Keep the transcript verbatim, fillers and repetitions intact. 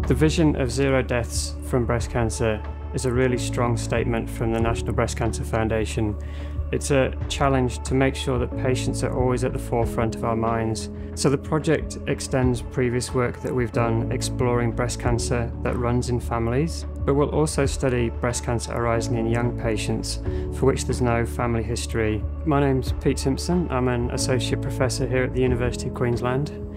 The vision of zero deaths from breast cancer is a really strong statement from the National Breast Cancer Foundation. It's a challenge to make sure that patients are always at the forefront of our minds. So the project extends previous work that we've done exploring breast cancer that runs in families, but we'll also study breast cancer arising in young patients for which there's no family history. My name's Pete Simpson. I'm an Associate Professor here at the University of Queensland.